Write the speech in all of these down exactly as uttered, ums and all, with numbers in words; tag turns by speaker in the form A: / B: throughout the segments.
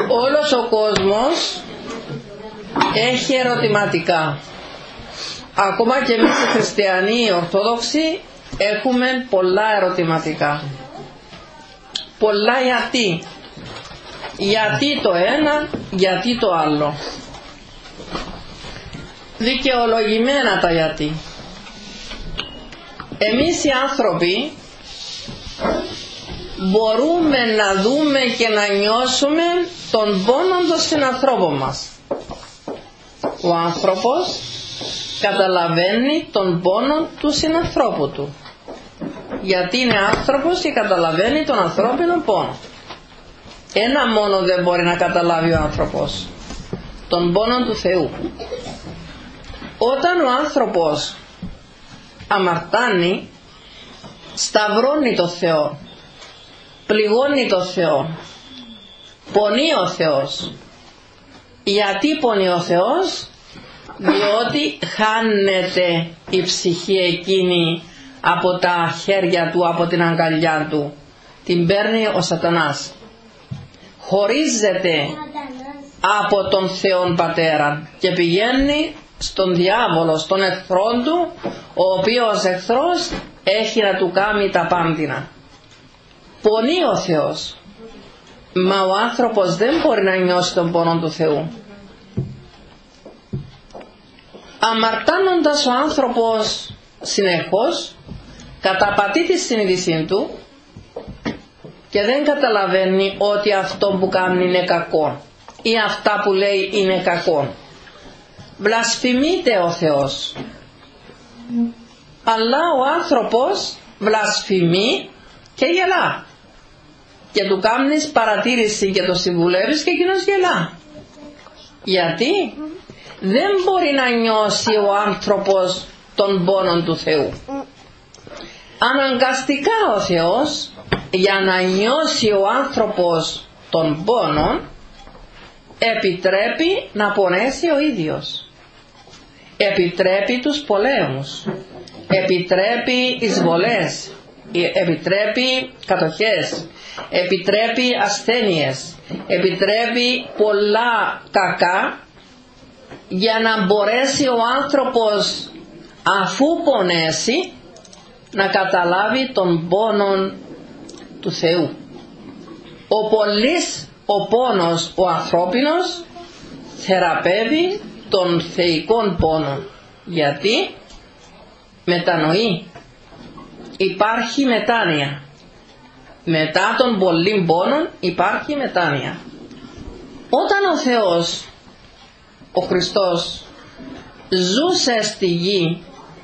A: Όλος ο κόσμος έχει ερωτηματικά. Ακόμα και εμείς οι χριστιανοί, οι Ορθόδοξοι, έχουμε πολλά ερωτηματικά. Πολλά γιατί. Γιατί το ένα, γιατί το άλλο. Δικαιολογημένα τα γιατί. Εμείς οι άνθρωποι μπορούμε να δούμε και να νιώσουμε τον πόνο των συνανθρώπων μας. Ο άνθρωπος καταλαβαίνει τον πόνο του συνανθρώπου του, γιατί είναι άνθρωπος και καταλαβαίνει τον ανθρώπινο πόνο. Ένα μόνο δεν μπορεί να καταλάβει ο άνθρωπος: τον πόνο του Θεού. Όταν ο άνθρωπος αμαρτάνει, σταυρώνει το Θεό, πληγώνει το Θεό, πονεί ο Θεός. Γιατί πονεί ο Θεός? Διότι χάνεται η ψυχή εκείνη από τα χέρια του, από την αγκαλιά του. Την παίρνει ο Σατανάς. Χωρίζεται από τον Θεόν Πατέρα και πηγαίνει στον διάβολο, στον εχθρό του, ο οποίος εχθρός έχει να του κάνει τα πάντινα. Πονεί ο Θεός, μα ο άνθρωπος δεν μπορεί να νιώσει τον πόνο του Θεού. Αμαρτάνοντας ο άνθρωπος συνεχώς, καταπατεί τη συνείδησή του και δεν καταλαβαίνει ότι αυτό που κάνει είναι κακό ή αυτά που λέει είναι κακό. Βλασφημείται ο Θεός, αλλά ο άνθρωπος βλασφημεί και γελά, και του κάνεις παρατήρηση και το συμβουλεύεις και εκείνος γελά. Γιατί? Δεν μπορεί να νιώσει ο άνθρωπος τον πόνο του Θεού. Αναγκαστικά ο Θεός, για να νιώσει ο άνθρωπος τον πόνο, επιτρέπει να πονέσει ο ίδιος. Επιτρέπει τους πολέμους, επιτρέπει εισβολές, επιτρέπει κατοχές, επιτρέπει ασθένειες, επιτρέπει πολλά κακά, για να μπορέσει ο άνθρωπος, αφού πονέσει, να καταλάβει τον πόνο του Θεού. Ο πολύς ο πόνος ο ανθρώπινος θεραπεύει τον θεϊκόν πόνο. Γιατί? Μετανοεί. Υπάρχει μετάνοια. Μετά τον πολλήν πόνον υπάρχει μετάνοια. Όταν ο Θεός, ο Χριστός, ζούσε στη γη,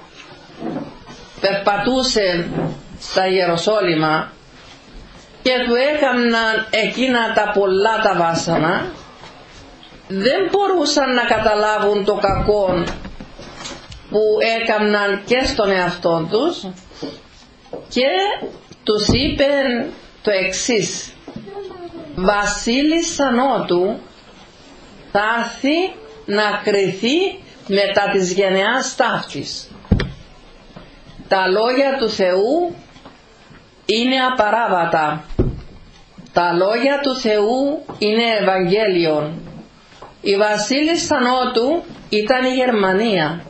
A: περπατούσε στα Ιεροσόλυμα και του έκαναν εκείνα τα πολλά τα βάσανα, δεν μπορούσαν να καταλάβουν το κακό που έκαναν και στον εαυτό τους, και τους είπε το εξής: βασίλισσα Νότου θα έρθει να κριθεί μετά της γενεάς ταύτης. Τα λόγια του Θεού είναι απαράβατα. Τα λόγια του Θεού είναι Ευαγγέλιον. Η βασίλισσα Νότου ήταν η Γερμανία.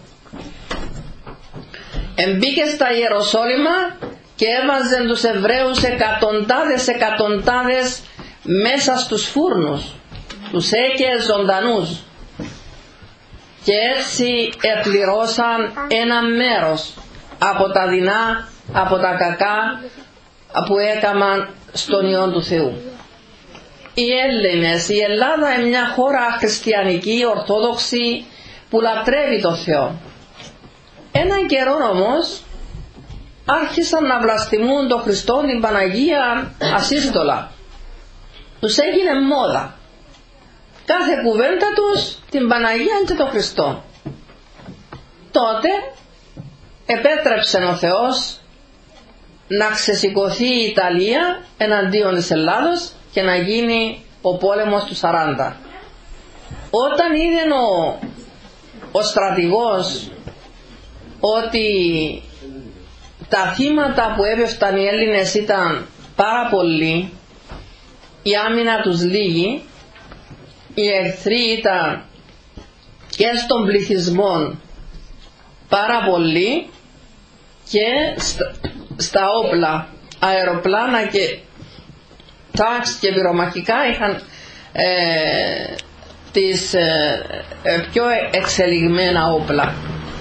A: Εμπήκε στα Ιεροσόλυμα και έβαζε τους Εβραίους εκατοντάδες εκατοντάδες μέσα στους φούρνους. Τους έκαιε ζωντανούς. Και έτσι επληρώσαν ένα μέρος από τα δεινά, από τα κακά που έκαναν στον Υιόν του Θεού. Οι Έλληνες, η Ελλάδα είναι μια χώρα χριστιανική, ορθόδοξη, που λατρεύει το Θεό. Έναν καιρό όμως άρχισαν να βλαστημούν τον Χριστό, την Παναγία, ασύστολα. Τους έγινε μόδα. Κάθε κουβέντα τους την Παναγία και τον Χριστό. Τότε επέτρεψε ο Θεός να ξεσηκωθεί η Ιταλία εναντίον της Ελλάδος και να γίνει ο πόλεμος του σαράντα. Όταν είδε ο, ο στρατηγός ότι τα θύματα που έπεφταν οι Έλληνες ήταν πάρα πολλοί, η άμυνα τους λίγη, οι εχθροί ήταν και στον πληθυσμό πάρα πολλοί και στα, στα όπλα, αεροπλάνα και τάγκς και πυρομαχικά είχαν ε, τις ε, ε, πιο εξελιγμένα όπλα.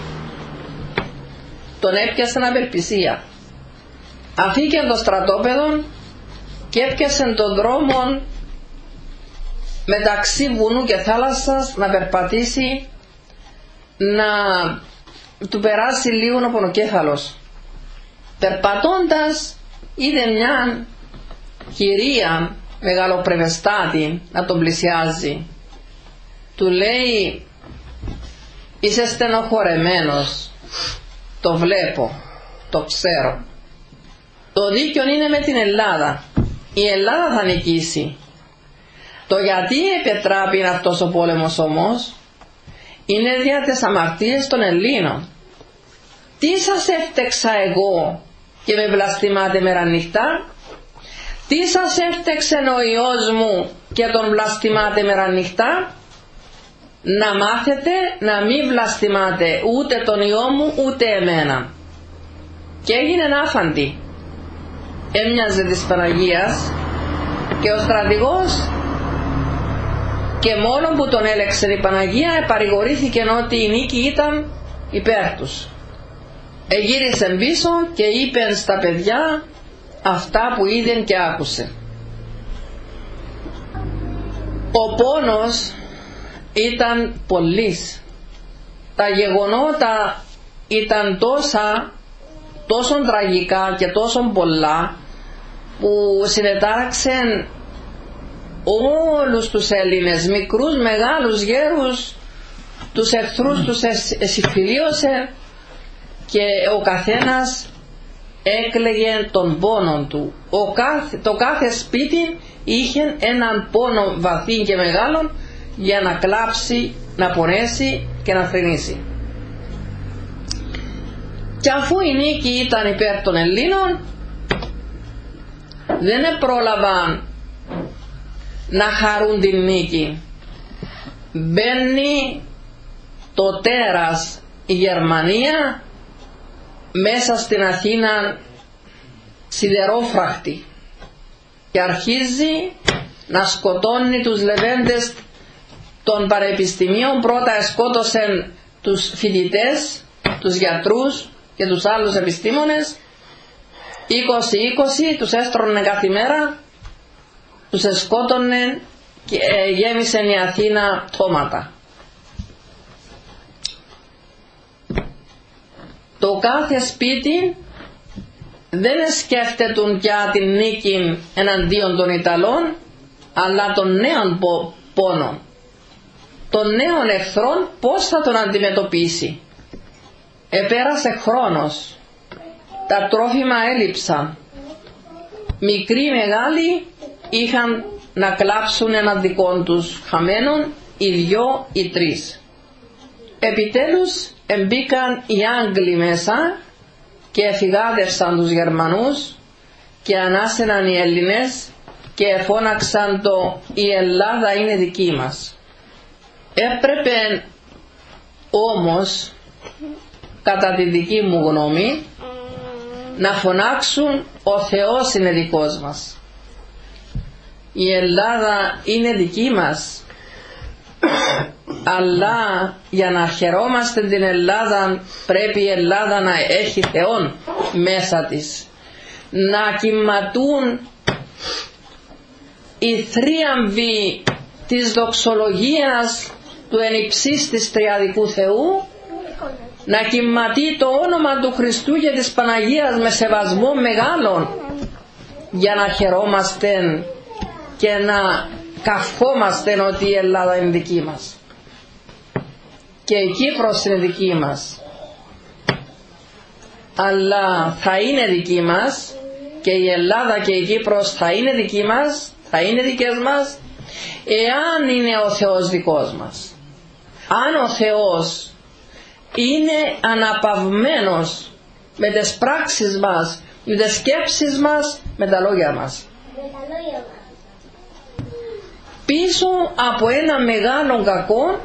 A: Τον έπιασαν απελπισία. Αφήκε το στρατόπεδο και έπιασε τον δρόμο μεταξύ βουνού και θάλασσας να περπατήσει, να του περάσει λίγο ο πονοκέφαλος. Περπατώντας είδε μια κυρία μεγαλοπρεπεστάτη να τον πλησιάζει. Του λέει, είσαι στενοχωρεμένος, το βλέπω, το ξέρω. Το δίκιο είναι με την Ελλάδα. Η Ελλάδα θα νικήσει. Το γιατί επετράπει αυτός ο πόλεμος όμως είναι δια τις αμαρτίες των Ελλήνων. Τι σας έφτεξα εγώ και με βλαστημάτε μέρα νύχτα? Τι σας έφτεξε ο Υιός μου και τον βλαστημάτε μέρα νύχτα? Να μάθετε να μην βλαστημάτε ούτε τον Υιό μου ούτε εμένα. Και έγινε άφαντη. Έμοιαζε της Παναγίας και ο στρατηγός, και μόνο που τον έλεξε η Παναγία παρηγορήθηκε ότι η νίκη ήταν υπέρ τους. Εγύρισε πίσω και είπε στα παιδιά αυτά που είδε και άκουσε. Ο πόνος ήταν πολύς. Τα γεγονότα ήταν τόσα, τόσο τραγικά και τόσο πολλά που συνετάραξαν όλους τους Έλληνες, μικρούς, μεγάλους, γέρους, τους εχθρούς τους εσυφιλίωσε και ο καθένας έκλαιγε τον πόνο του. Ο κάθε, το κάθε σπίτι είχε έναν πόνο βαθύ και μεγάλο για να κλάψει, να πονέσει και να θρηνήσει. Και αφού η νίκη ήταν υπέρ των Ελλήνων, δεν πρόλαβαν να χαρούν την νίκη. Μπαίνει το τέρας η Γερμανία μέσα στην Αθήνα σιδερόφραχτη και αρχίζει να σκοτώνει τους λεβέντες των πανεπιστημίων. Πρώτα σκότωσαν τους φοιτητές, τους γιατρούς και τους άλλους επιστήμονες. είκοσι είκοσι τους έστρωνε κάθε μέρα, τους σκότωνε και γέμισε η Αθήνα πτώματα. Το κάθε σπίτι δεν σκέφτεται για την νίκη εναντίον των Ιταλών, αλλά των νέων πόνων, των νέων εχθρών, πώς θα τον αντιμετωπίσει. Επέρασε χρόνος, τα τρόφιμα έλειψαν, μικροί μεγάλοι είχαν να κλάψουν έναν δικό τους χαμένον, οι δυο ή τρεις. Επιτέλους εμπήκαν οι Άγγλοι μέσα και εφηγάδευσαν τους Γερμανούς και ανάσαιναν οι Έλληνες και φώναξαν το «Η Ελλάδα είναι δική μας». Έπρεπε όμως, κατά τη δική μου γνώμη, να φωνάξουν «Ο Θεός είναι δικός μας». Η Ελλάδα είναι δική μας, αλλά για να χαιρόμαστε την Ελλάδα πρέπει η Ελλάδα να έχει Θεόν μέσα της, να κυματούν οι θρίαμβοι της δοξολογίας του ενυψίστης τριαδικού Θεού, να κυματεί το όνομα του Χριστού και της Παναγίας με σεβασμό μεγάλων, για να χαιρόμαστε και να καυχόμαστε ότι η Ελλάδα είναι δική μας και η Κύπρος είναι δική μας, αλλά θα είναι δική μας και η Ελλάδα και η Κύπρος θα είναι δική μας, θα είναι δικές μας εάν είναι ο Θεός δικός μας. Αν ο Θεός είναι αναπαυμένος με τις πράξεις μας, με τις σκέψεις μας, με τα λόγια μας. πίσω από ένα μεγάλο κακό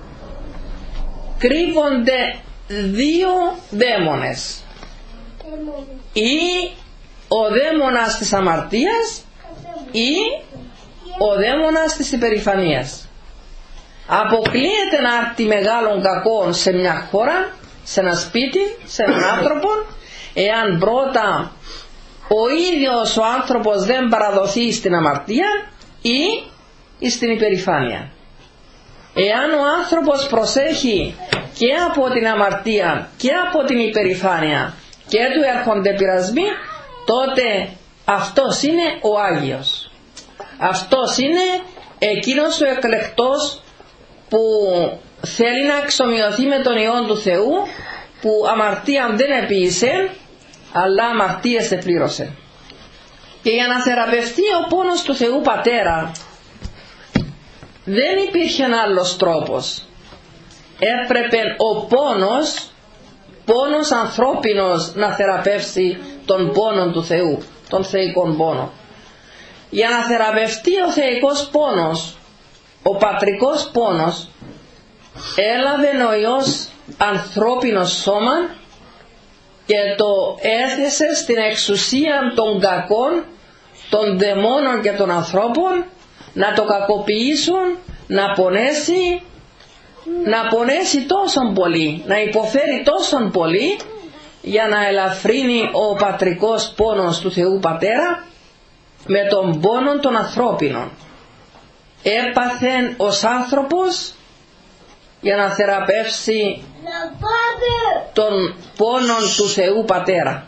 A: κρύβονται δύο δαίμονες, ή ο δαίμονας της αμαρτίας ή ο δαίμονας της υπερηφανίας. Αποκλείεται να έρθει μεγάλων κακών σε μια χώρα, σε ένα σπίτι, σε έναν άνθρωπο, εάν πρώτα ο ίδιος ο άνθρωπος δεν παραδοθεί στην αμαρτία ή στην υπερηφάνεια. Εάν ο άνθρωπος προσέχει και από την αμαρτία και από την υπερηφάνεια και του έρχονται πειρασμοί, τότε αυτός είναι ο Άγιος. Αυτός είναι εκείνος ο εκλεκτός που θέλει να εξομοιωθεί με τον Υιόν του Θεού, που αμαρτία δεν επίησε, αλλά αμαρτίες επλήρωσε. Και για να θεραπευτεί ο πόνος του Θεού Πατέρα δεν υπήρχε άλλος τρόπος. Έπρεπε ο πόνος, πόνος ανθρώπινος, να θεραπεύσει τον πόνο του Θεού, τον θεϊκόν πόνο. Για να θεραπευτεί ο θεϊκός πόνος, ο πατρικός πόνος, έλαβε ο Υιός ανθρώπινο σώμα και το έθεσε στην εξουσία των κακών, των δαιμόνων και των ανθρώπων, να το κακοποιήσουν, να πονέσει, να πονέσει τόσο πολύ, να υποφέρει τόσο πολύ, για να ελαφρύνει ο πατρικός πόνος του Θεού Πατέρα με τον πόνο των ανθρώπινων. Έπαθεν ως άνθρωπος για να θεραπεύσει τον πόνο του Θεού Πατέρα.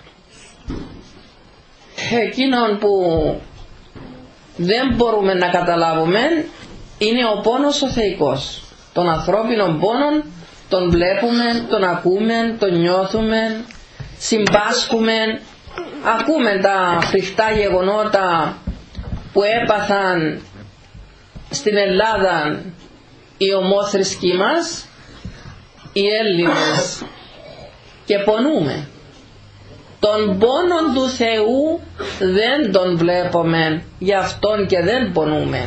A: Εκείνον που δεν μπορούμε να καταλάβουμε είναι ο πόνος ο θεϊκός. Τον ανθρώπινων πόνων τον βλέπουμε, τον ακούμε, τον νιώθουμε, συμπάσχουμε, ακούμε τα φρικτά γεγονότα που έπαθαν στην Ελλάδα οι ομόθρησκοι μας, οι Έλληνες, και πονούμε. Τον πόνο του Θεού δεν τον βλέπουμε, γι' αυτόν και δεν πονούμε.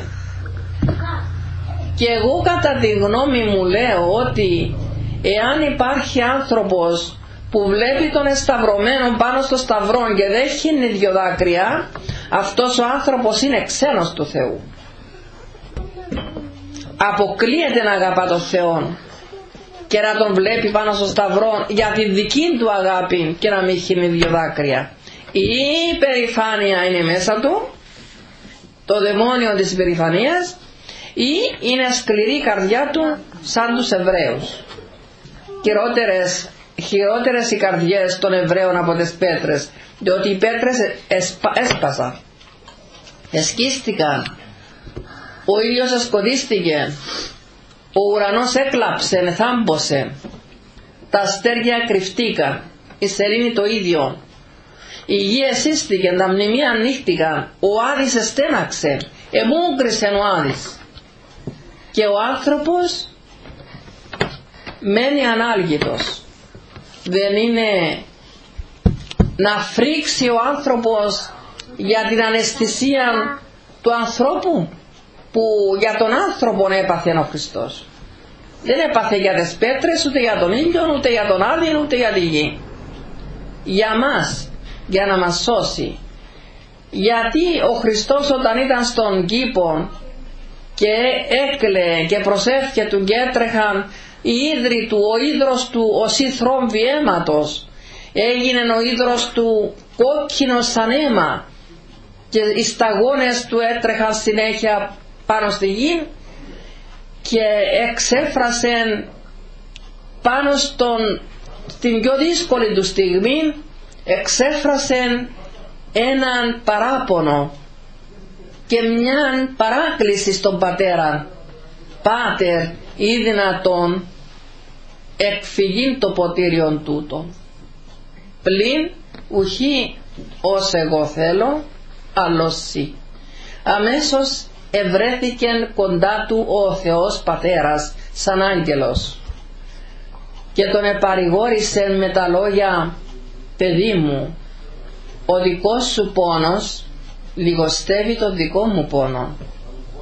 A: Και εγώ κατά τη γνώμη μου λέω ότι εάν υπάρχει άνθρωπος που βλέπει τον εσταυρωμένο πάνω στο σταυρό και δεν χύνει δυο δάκρυα, αυτός ο άνθρωπος είναι ξένος του Θεού. Αποκλείεται να αγαπά τον Θεό και να τον βλέπει πάνω στο σταυρό για τη δική του αγάπη και να μην χύνει δυο δάκρυα. Η υπερηφάνεια είναι μέσα του, το δαιμόνιο της υπερηφανίας, ή είναι σκληρή η καρδιά του σαν τους Εβραίους. Χειρότερες, χειρότερες οι καρδιές των Εβραίων από τις πέτρες, διότι οι πέτρες εσπα, έσπασαν, εσκίστηκαν, ο ήλιος εσκοτίστηκε, ο ουρανός έκλαψε, θάμπωσε, τα αστέρια κρυφτήκαν, η σελήνη το ίδιο, η γη εσύστηκε, τα μνημεία ανοίχτηκαν, ο Άδης εστέναξε, εμούγκρισε ο Άδης, και ο άνθρωπος μένει ανάλγητος. Δεν είναι να φρίξει ο άνθρωπος για την αναισθησία του ανθρώπου, που για τον άνθρωπο έπαθε ο Χριστός. Δεν έπαθε για τις πέτρες, ούτε για τον ήλιο, ούτε για τον άδειο, ούτε για τη γη. Για μας, για να μας σώσει. Γιατί ο Χριστός όταν ήταν στον κήπο και έκλαιε και προσεύχε του και έτρεχαν οι ίδροι του, ο ίδρος του ως ή θρόμβη αίματος, έγινε ο ίδρος του κόκκινος σαν αίμα και οι σταγόνες του έτρεχαν συνέχεια πάνω στη γη, και εξέφρασε πάνω στον, στην πιο δύσκολη του στιγμή, εξέφρασε έναν παράπονο και μια παράκληση στον Πατέρα: Πάτερ, ή δυνατόν εκφυγήν το ποτήριον τούτο, πλην ουχή ως εγώ θέλω, αλλός σύ. Αμέσως ευρέθηκε κοντά του ο Θεός Πατέρας σαν άγγελος και τον επαρηγόρησε με τα λόγια: παιδί μου, ο δικός σου πόνος λιγοστεύει τον δικό μου πόνο.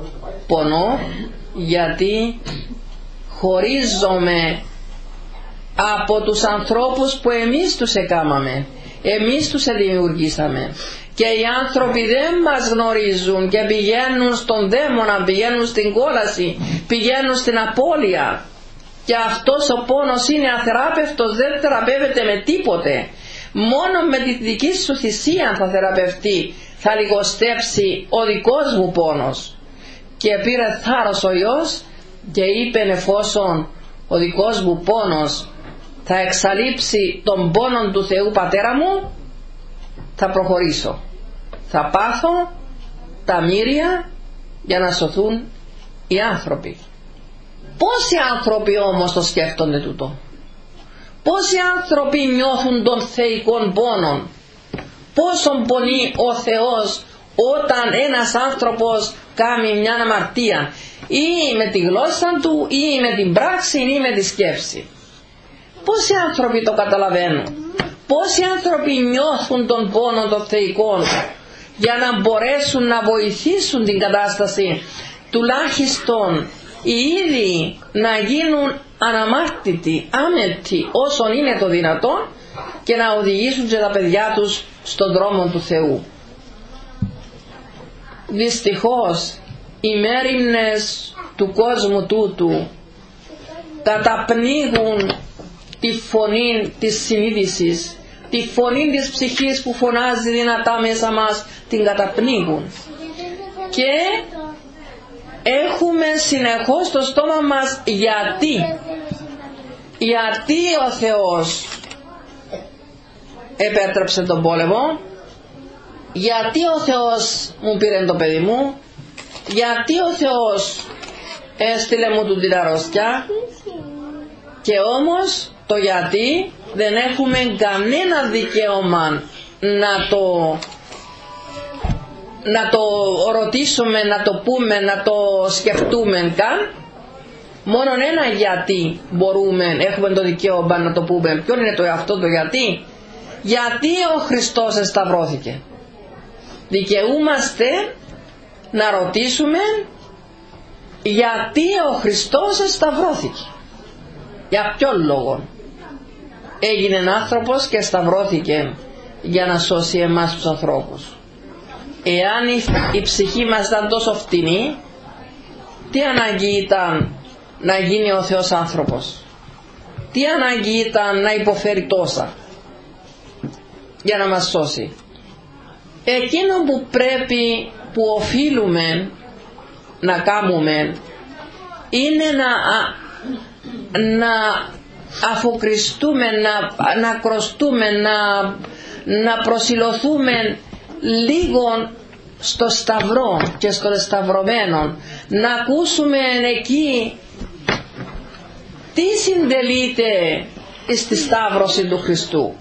A: πονώ, γιατί χωρίζομαι από τους ανθρώπους που εμείς τους εκάμαμε, εμείς τους δημιουργήσαμε, και οι άνθρωποι δεν μας γνωρίζουν και πηγαίνουν στον δαίμονα, πηγαίνουν στην κόλαση, πηγαίνουν στην απώλεια, και αυτός ο πόνος είναι αθεράπευτος, δεν θεραπεύεται με τίποτε. Μόνο με τη δική σου θυσία θα θεραπευτεί, θα λιγοστέψει ο δικός μου πόνος. Και πήρε θάρρος ο Υιός και είπε, εφόσον ο δικός μου πόνος θα εξαλείψει τον πόνο του Θεού Πατέρα μου, θα προχωρήσω, θα πάθω τα μοίρια για να σωθούν οι άνθρωποι. Πόσοι άνθρωποι όμως το σκέφτονται τούτο? Πόσοι άνθρωποι νιώθουν τον θεϊκόν πόνον? Πόσον πονεί ο Θεός όταν ένας άνθρωπος κάνει μια αμαρτία, ή με τη γλώσσα του, ή με την πράξη, ή με τη σκέψη? Πόσοι άνθρωποι το καταλαβαίνουν? Πόσοι άνθρωποι νιώθουν τον πόνο των θεϊκών για να μπορέσουν να βοηθήσουν την κατάσταση, τουλάχιστον οι ίδιοι να γίνουν αναμάρτητοι, άμετοι όσον είναι το δυνατόν, και να οδηγήσουν και τα παιδιά τους στον δρόμο του Θεού. Δυστυχώς οι μέριμνες του κόσμου τούτου καταπνίγουν τη φωνή της συνείδησης, τη φωνή της ψυχής που φωνάζει δυνατά μέσα μας, την καταπνίγουν, και έχουμε συνεχώς στο στόμα μας γιατί γιατί ο Θεός επέτρεψε τον πόλεμο, γιατί ο Θεός μου πήρε το παιδί μου, γιατί ο Θεός έστειλε μου του την αρρώστια. Και όμως το γιατί δεν έχουμε κανένα δικαίωμα να το να το ρωτήσουμε, να το πούμε, να το σκεφτούμε καν. Μόνο ένα γιατί μπορούμε, έχουμε το δικαίωμα να το πούμε. Ποιο είναι το αυτό το γιατί? Γιατί ο Χριστός εσταυρώθηκε. Δικαιούμαστε να ρωτήσουμε γιατί ο Χριστός εσταυρώθηκε. Για ποιον λόγο έγινε άνθρωπος και σταυρώθηκε? Για να σώσει εμάς τους ανθρώπους. Εάν η ψυχή μας ήταν τόσο φτηνή, τι ανάγκη ήταν να γίνει ο Θεός άνθρωπος? Τι ανάγκη ήταν να υποφέρει τόσα για να μας σώσει? Εκείνο που πρέπει, που οφείλουμε να κάνουμε, είναι να, να αφοκριστούμε, να, να κροστούμε, να, να προσιλωθούμε λίγο στο σταυρό και στο σταυρωμένο, να ακούσουμε εκεί τι συντελείται στη σταύρωση του Χριστού.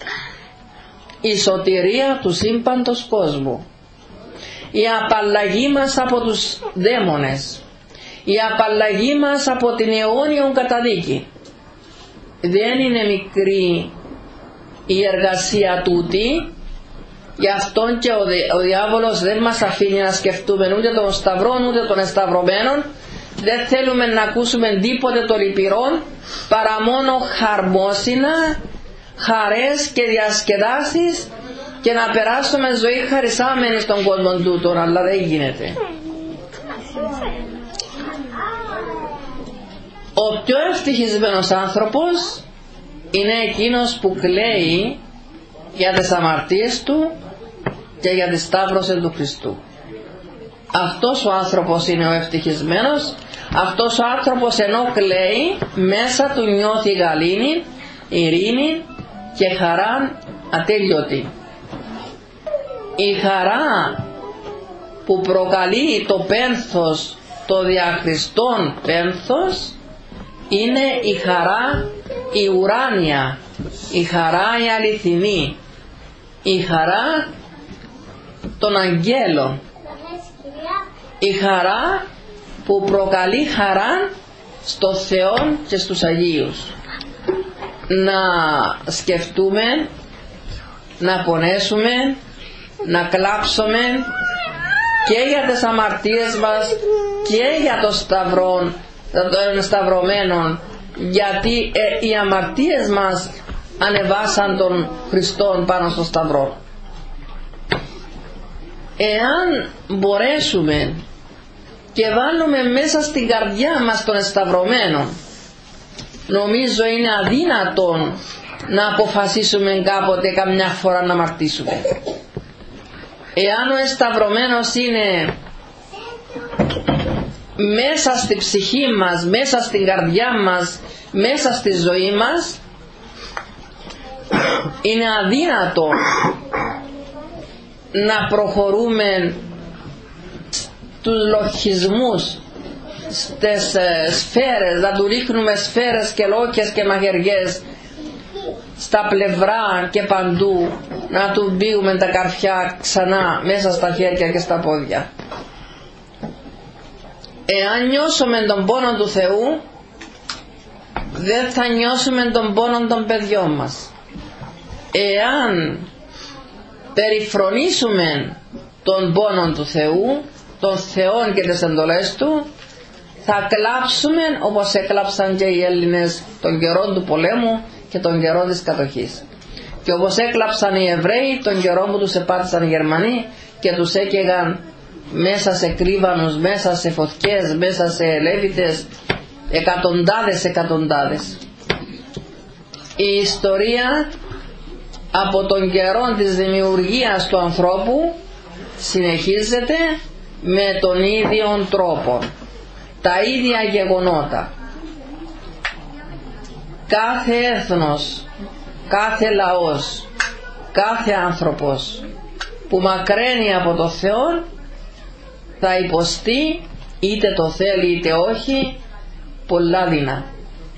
A: Η σωτηρία του σύμπαντος κόσμου, η απαλλαγή μας από τους δαίμονες, η απαλλαγή μας από την αιώνιον καταδίκη. Δεν είναι μικρή η εργασία τούτη. Γι' αυτόν και ο, δι, ο διάβολος δεν μας αφήνει να σκεφτούμε ούτε τον σταυρό ούτε τον εσταυρωμένο. Δεν θέλουμε να ακούσουμε τίποτε το λυπηρό, παρά μόνο χαρμόσυνα, χαρές και διασκεδάσεις, και να περάσουμε ζωή χαρισάμενη στον κόσμο τούτον. Αλλά δεν γίνεται. Ο πιο ευτυχισμένος άνθρωπος είναι εκείνος που κλαίει για τις αμαρτίες του και για τη σταύρωση του Χριστού. Αυτός ο άνθρωπος είναι ο ευτυχισμένος. Αυτός ο άνθρωπος ενώ κλαίει, μέσα του νιώθει γαλήνη, ειρήνη και χαρά ατέλειωτη. Η χαρά που προκαλεί το πένθος, το διαχριστόν πένθος, είναι η χαρά η ουράνια, η χαρά η αληθινή, η χαρά των αγγέλων, η χαρά που προκαλεί χαρά στο Θεό και στους Αγίους. Να σκεφτούμε, να πονέσουμε, να κλάψουμε και για τις αμαρτίες μας και για το σταυρό, των σταυρωμένων, γιατί ε, οι αμαρτίες μας ανεβάσαν τον Χριστόν πάνω στο σταυρό. Εάν μπορέσουμε και βάλουμε μέσα στην καρδιά μας τον εσταυρωμένο, νομίζω είναι αδύνατον να αποφασίσουμε κάποτε καμιά φορά να αμαρτήσουμε. Εάν ο εσταυρωμένος είναι μέσα στη ψυχή μας, μέσα στην καρδιά μας, μέσα στη ζωή μας, είναι αδύνατο να προχωρούμε τους λογισμούς στις σφαίρες, να του ρίχνουμε σφαίρες και λόκες και μαχαιριές στα πλευρά και παντού, να του μπήγουμε τα καρφιά ξανά μέσα στα χέρια και στα πόδια. Εάν νιώσουμε τον πόνο του Θεού, δεν θα νιώσουμε τον πόνο των παιδιών μας. Εάν περιφρονήσουμε τον πόνο του Θεού, των Θεών και τις εντολές Του, θα κλάψουμε όπως έκλαψαν και οι Έλληνες των καιρών του πολέμου και των καιρών της κατοχής, και όπως έκλαψαν οι Εβραίοι των καιρών που τους επάτησαν οι Γερμανοί και τους έκαιγαν μέσα σε κρύβανους, μέσα σε φωτιές, μέσα σε λέβητες, εκατοντάδες εκατοντάδες. Η ιστορία από τον καιρό της δημιουργίας του ανθρώπου συνεχίζεται με τον ίδιο τρόπο, τα ίδια γεγονότα. Κάθε έθνος, κάθε λαός, κάθε άνθρωπος που μακραίνει από το Θεό θα υποστεί, είτε το θέλει είτε όχι, πολλά δεινά.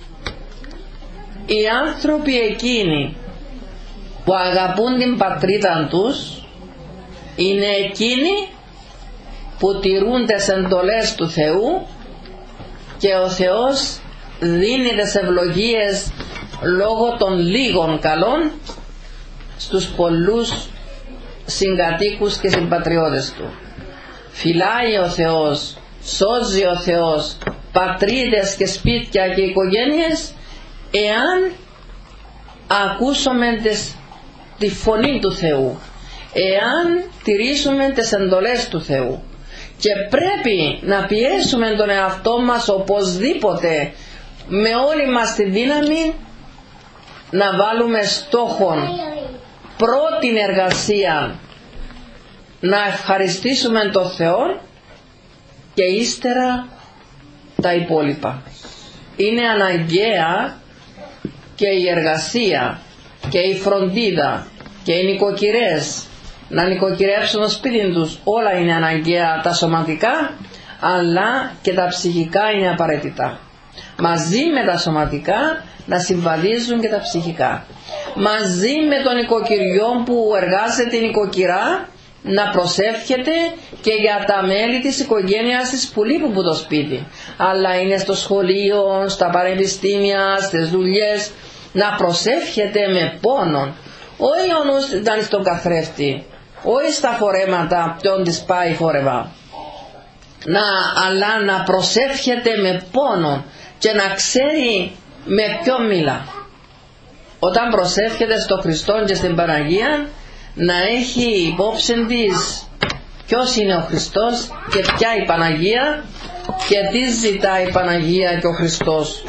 A: Οι άνθρωποι εκείνοι που αγαπούν την πατρίδα τους είναι εκείνοι που τηρούν τις εντολές του Θεού, και ο Θεός δίνει τις ευλογίες λόγω των λίγων καλών στους πολλούς συγκατοίκους και συμπατριώτες Του. Φυλάει ο Θεός, σώζει ο Θεός πατρίδες και σπίτια και οικογένειες, εάν ακούσουμε τις, τη φωνή του Θεού, εάν τηρήσουμε τις εντολές του Θεού. Και πρέπει να πιέσουμε τον εαυτό μας οπωσδήποτε με όλη μας τη δύναμη να βάλουμε στόχον πρώτη εργασία να ευχαριστήσουμε τον Θεό, και ύστερα τα υπόλοιπα. Είναι αναγκαία και η εργασία και η φροντίδα και οι νοικοκυρές να νοικοκυρεύσουν το σπίτι τους, όλα είναι αναγκαία, τα σωματικά αλλά και τα ψυχικά είναι απαραίτητα. Μαζί με τα σωματικά να συμβαδίζουν και τα ψυχικά. Μαζί με τον νοικοκυριό που εργάζεται η νοικοκυρά να προσεύχεται και για τα μέλη της οικογένειας της που λείπουν από το σπίτι, αλλά είναι στο σχολείο, στα πανεπιστήμια, στις δουλειές, να προσεύχεται με πόνον. Όχι ο νους ήταν στον καθρέφτη, όχι στα φορέματα ποιον της πάει φόρεβα, να, αλλά να προσεύχεται με πόνο και να ξέρει με ποιον μιλά. Όταν προσεύχεται στο Χριστό και στην Παναγία, να έχει υπόψη της ποιος είναι ο Χριστός και ποια η Παναγία και τι ζητάει η Παναγία και ο Χριστός.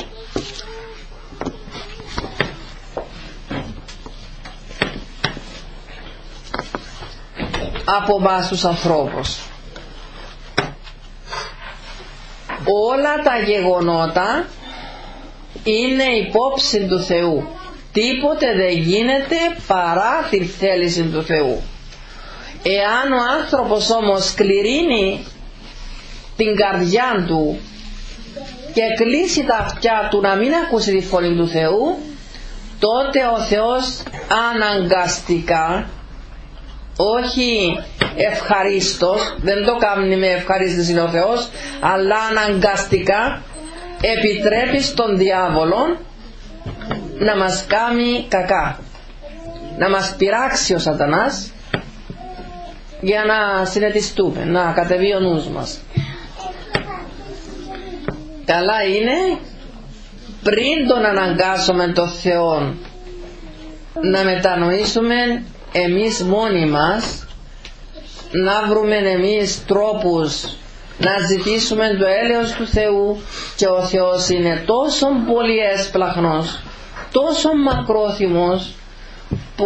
A: Από μας τους ανθρώπους. Όλα τα γεγονότα είναι υπόψη του Θεού. Τίποτε δεν γίνεται παρά τη θέληση του Θεού. Εάν ο άνθρωπος όμως σκληρύνει την καρδιά του και κλείσει τα αυτιά του να μην ακούσει τη φωνή του Θεού, τότε ο Θεός αναγκαστικά, όχι ευχαρίστως, δεν το κάνει με ευχαρίστηση ο Θεός, αλλά αναγκαστικά επιτρέπει στον διάβολο να μας κάνει κακά, να μας πειράξει ο σατανάς για να συνετιστούμε, να κατεβεί ο νους μας. καλά είναι πριν τον αναγκάσουμε τον Θεό να μετανοήσουμε εμείς μόνοι μας, να βρούμε εμείς τρόπους να ζητήσουμε το έλεος του Θεού, και ο Θεός είναι τόσο πολύ έσπλαχνος, τόσο μακρόθυμος, που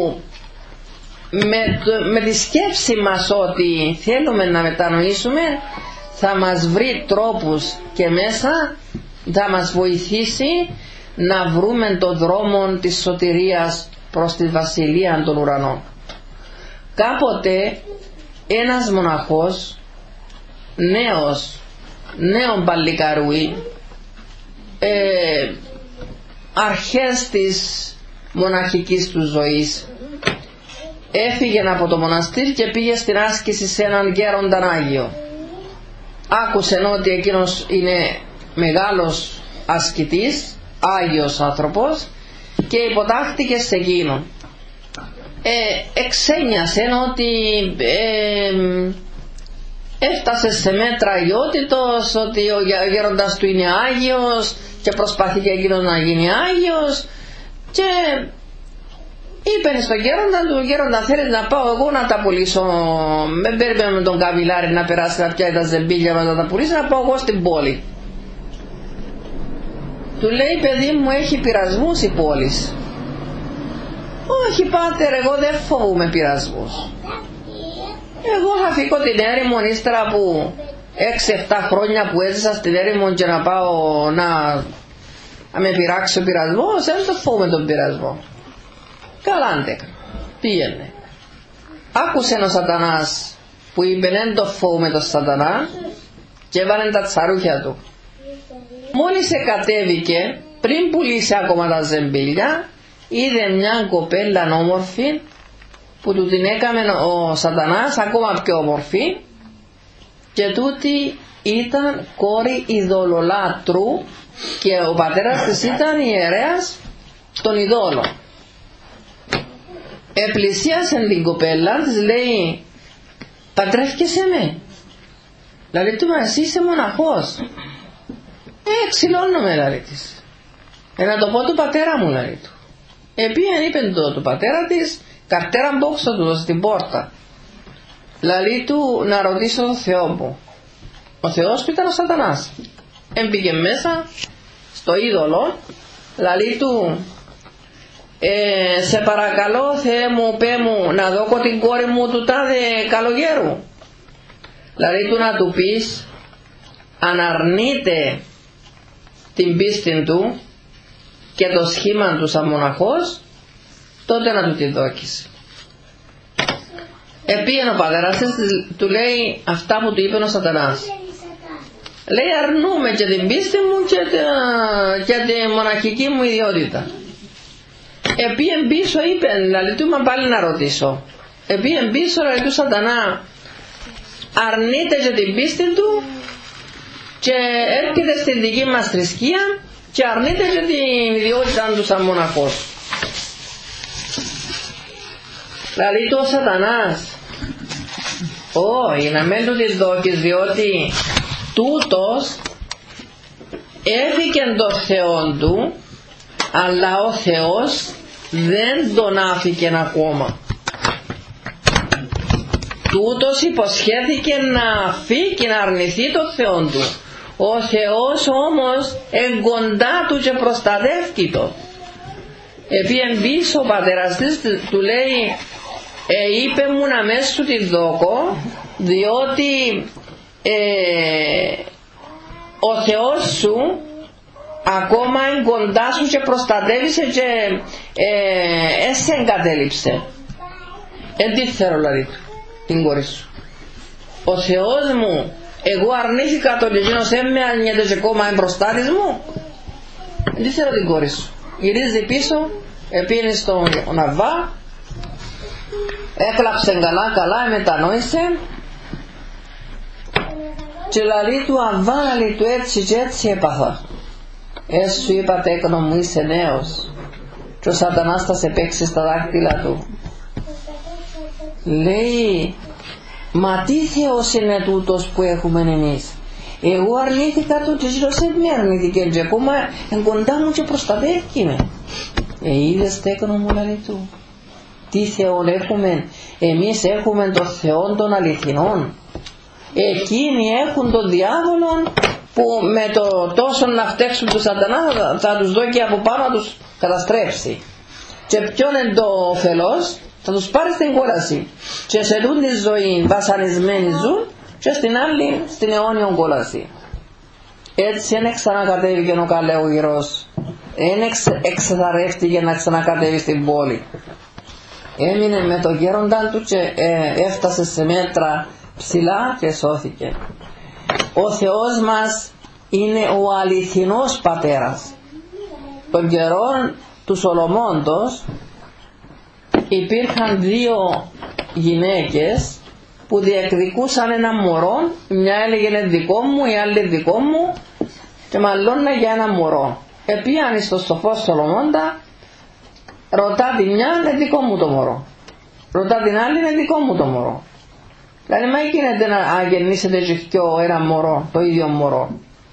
A: με, με τη σκέψη μας ότι θέλουμε να μετανοήσουμε θα μας βρει τρόπους και μέσα θα μας βοηθήσει να βρούμε τον δρόμο της σωτηρίας προς τη βασιλεία των ουρανών. Κάποτε ένας μοναχός, νέος, νέον παλικαρούι, ε, αρχές της μοναχικής του ζωής, έφυγε από το μοναστήρι και πήγε στην άσκηση σε έναν γέρονταν Άγιο. Άκουσε ότι εκείνος είναι μεγάλος ασκητής, Άγιος άνθρωπος, και υποτάχθηκε σε εκείνον. Ε, εξένιασε ότι ε, έφτασε σε μέτρα αγιότητος, ότι ο γέροντας του είναι Άγιος και προσπαθεί και εκείνος να γίνει Άγιος, και είπε στον γέροντα του: γέροντα, θέλεις να πάω εγώ να τα πουλήσω, με παίρνει με τον καβιλάρι να περάσει να πιάει τα ζεμπίλια να τα πουλήσει, να πάω εγώ στην πόλη. Του λέει: παιδί μου, έχει πειρασμούς η πόλη. Όχι πάτερ, εγώ δεν φοβούμαι πειρασμούς. Εγώ θα φύγω την έρημον ύστερα από έξι εφτά χρόνια που έζησα στην έρημον και να πάω να, να με πειράξει ο πειρασμός, δεν το φοβούμαι τον πειρασμό. Καλά αντέκανα. Πήγαινε. Άκουσε ο Σατανάς που είπε δεν το φοβούμαι τον Σατανά, και έβαλε τα τσαρούχια του. Μόλις εκατέβηκε, πριν πουλήσει ακόμα τα ζεμπίλια, είδε μια κοπέλα όμορφη που του την έκαμε ο Σατανάς ακόμα πιο όμορφη, και τούτη ήταν κόρη ειδωλολάτρου και ο πατέρας της ήταν ιερέας των ειδόλων. Επλησίασε την κοπέλα, της λέει: παντρεύκεσαι με? Δηλαδή του: μα εσύ είσαι μοναχός. Ε, ξυλώνομαι, λέει της. Ε, να το πω του πατέρα μου, λέει του. Επίεν είπε το του πατέρα της, καρτέρα μπόξο του στην πόρτα. Λαλή του να ρωτήσω τον Θεό μου. Ο Θεός του ήταν ο Σατανάς. Έμπηκε μέσα στο είδωλο, λαλή του: ε, σε παρακαλώ Θεέ μου, πέ μου να δώκω την κόρη μου του τάδε καλογέρου. Λαλή του να του πεις, αν αρνείται την πίστη του και το σχήμα του σαν μοναχός, τότε να του τη δώκεις. Επίεν ο πατέρας του λέει αυτά που του είπε ο Σατανάς. Λέει: αρνούμε και την πίστη μου και, τα, και τη μοναχική μου ιδιότητα. Επίεν πίσω, είπε, δηλαδή του είπα πάλι να ρωτήσω. Επίεν πίσω, δηλαδή του Σατανά, αρνείται και την πίστη του και έρχεται στην δική μας θρησκεία και αρνείται και την ιδιότητα του σαν μοναχός. Δηλαδή το Σατανάς, όχι, να μην του τη δώκεις, διότι τούτος έφυγε το Θεό του, αλλά ο Θεός δεν τον άφηκε ακόμα. Τούτος υποσχέθηκε να φύγει και να αρνηθεί το Θεό του. Ο Θεός όμως εγκοντά του και προστατεύει το. Επίεν πίσω ο πατέρας της του λέει: ε, είπε μου να μες σου τη δώκω, διότι ε, ο Θεός σου ακόμα εγκοντά σου και προστατεύησε και ε, έσαι εγκατέλειψε. Εν τι θέλω δηλαδή την κόρη σου. Ο Θεός μου, εγώ αρνήθηκα τον εκείνος έμμε αρνιέται και ακόμα εμπροστά της μου. Εν τι θέλω την κόρη σου. Γυρίζει πίσω, επίνει στον Ναβά, έκλαψε καλά καλά, μετανόησε και λαλεί του: Αβά, λαλεί του, έτσι και έτσι έπαθα. Έτσι σου είπα τέκνο μου, είσαι νέος. Και ο Σατανάς θα σε παίξει στα δάχτυλα του. Λέει: μα τι Θεός είναι τούτος που έχουμε εμείς? Εγώ αρνήθηκα του και ζητώ σε με αρνήθηκε και ακόμα εν κοντά μου και προστατεύει με. Ε, είδες τέκνο μου λέει του. Τι Θεόν έχουμε? Εμείς έχουμε τον Θεόν των αληθινών. Εκείνοι έχουν τον διάβολο που με το τόσο να φταίξουν του σατανά θα, θα τους δω και από πάνω τους καταστρέψει. Και ποιον είναι το όφελος? Θα τους πάρει στην κόλαση. Και σε τούτη τη ζωή βασανισμένοι ζουν και στην άλλη στην αιώνιον κόλαση. Έτσι δεν ξανακατέβηκε ο καλέογυρος. Δεν εξεθαρεύτηκε να ξανακατέβει στην πόλη. Έμεινε με το γέροντα του και ε, έφτασε σε μέτρα ψηλά και σώθηκε. Ο Θεός μας είναι ο αληθινός πατέρας. Τον καιρό του Σολομώντος υπήρχαν δύο γυναίκες που διεκδικούσαν ένα μωρό. Μια έλεγε είναι δικό μου, η άλλη δικό μου, και μαλώνα για ένα μωρό. Επίανε στο σοφό Σολομώντα, ρωτά τη μια, είναι δικό μου το μωρό. Ρωτά την άλλη, είναι δικό μου το μωρό. Δηλαδή, μα γίνεται να γεννήσετε και δυο ένα μωρό, το ίδιο μωρό.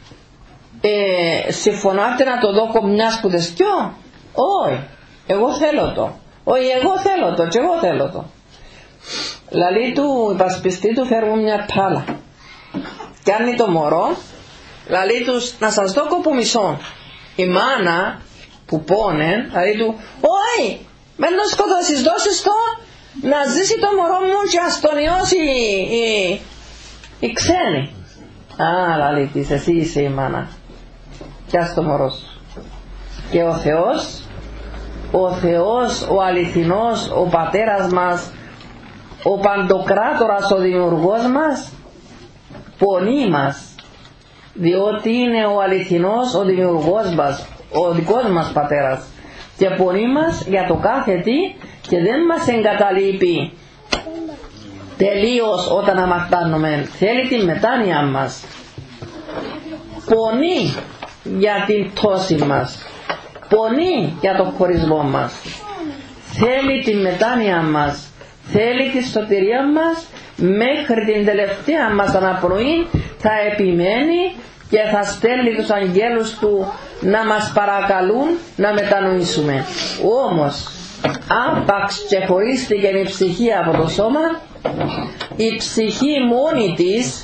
A: Ε, συμφωνάτε να το δω μιας που δεσκιό? Όχι, εγώ θέλω το. Όχι, εγώ θέλω το, και εγώ θέλω το. Λαλή του, η πασπιστή του φέρουν μια πάλα. Κάνει το μωρό, λαλή τους, να σας δω κόπο μισό. Η μάνα που πόνε, λαλή του, όχι, μεν το σκοτώσεις, δώσεις το, να ζήσει το μωρό μου και ας τον ιώσει η, η, η ξένη. Α, λαλή της, εσύ είσαι η μάνα. Πιάσ' το μωρό σου. Και ο Θεός, ο Θεός, ο αληθινός, ο πατέρας μας, ο παντοκράτορας, ο δημιουργός μας, πονεί μας, διότι είναι ο αληθινός, ο δημιουργός μας, ο δικός μας πατέρας, και πονεί μας για το κάθε τι και δεν μας εγκαταλείπει τελείως όταν αμαρτάνουμε. Θέλει την μετάνοια μας, πονεί για την πτώση μας, πονεί για το χωρισμό μας, θέλει την μετάνοια μας, θέλει τη σωτηρία μας. Μέχρι την τελευταία μας αναπνοή θα επιμένει και θα στέλνει τους αγγέλους του να μας παρακαλούν να μετανοήσουμε. Όμως άπαξ και χωρίστηκε η ψυχή από το σώμα, η ψυχή μόνη της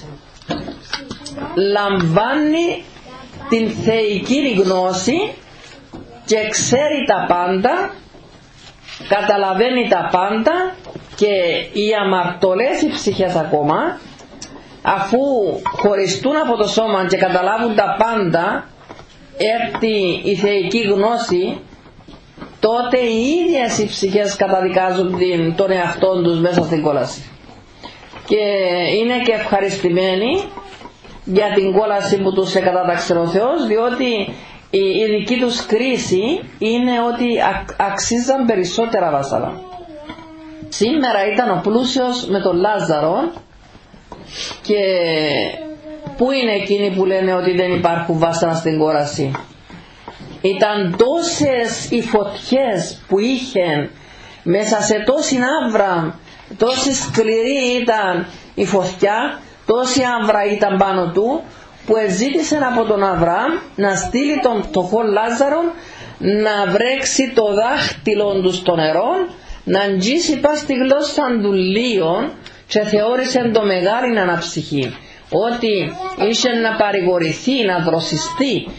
A: λαμβάνει την θεϊκή γνώση και ξέρει τα πάντα, καταλαβαίνει τα πάντα, και οι αμαρτωλές οι ψυχές ακόμα, αφού χωριστούν από το σώμα και καταλάβουν τα πάντα, έρθει η θεϊκή γνώση, τότε οι ίδιες οι ψυχές καταδικάζουν την, τον εαυτόν τους μέσα στην κόλαση. Και είναι και ευχαριστημένοι για την κόλαση που τους εκατάταξε ο Θεός, διότι η, η δική τους κρίση είναι ότι α, αξίζαν περισσότερα βάσανα. Σήμερα ήταν ο πλούσιος με τον Λάζαρο, και πού είναι εκείνοι που λένε ότι δεν υπάρχουν βάσανα στην κόλαση? Ήταν τόσες οι φωτιές που είχε μέσα σε τόση άβρα, τόση σκληρή ήταν η φωτιά, τόση άβρα ήταν πάνω του, που ζήτησε από τον Αβραάμ να στείλει τον φτωχό Λάζαρο να βρέξει το δάχτυλο του στο νερό, να αγγίσει πας στη γλώσσα του λίον, και θεώρησε το μεγάλη αναψυχή ότι είχε να παρηγορηθεί, να δροσιστεί